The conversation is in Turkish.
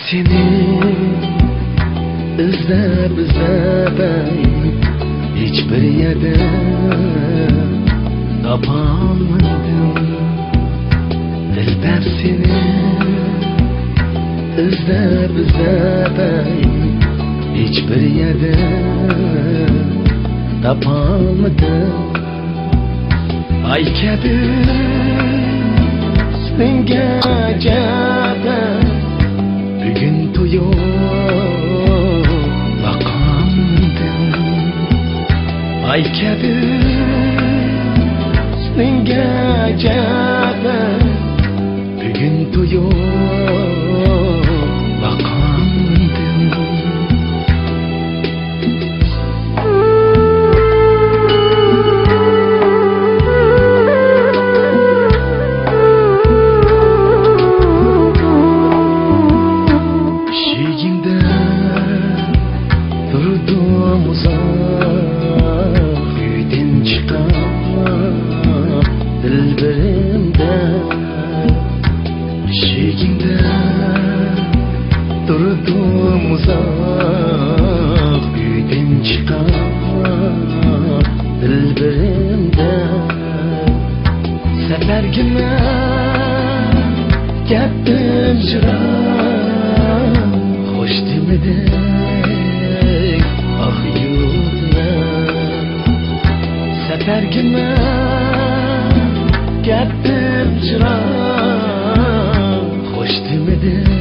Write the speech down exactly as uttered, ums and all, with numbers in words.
seni izlab izlab hiçbir yerde tapamadım. İzlab seni izlab izlab hiçbir yerde tapamadım. Ay kabi senga jada bugün to'yib baqamdim. Ay kabi senga jada bugün to'yib baqamdim. Dilberimde şekinde durdum uzak büyüdün çıkar dilberimde sefergime gittim jıra hoş demedin ah yurtla sefergime gittim jıra hoş demedin.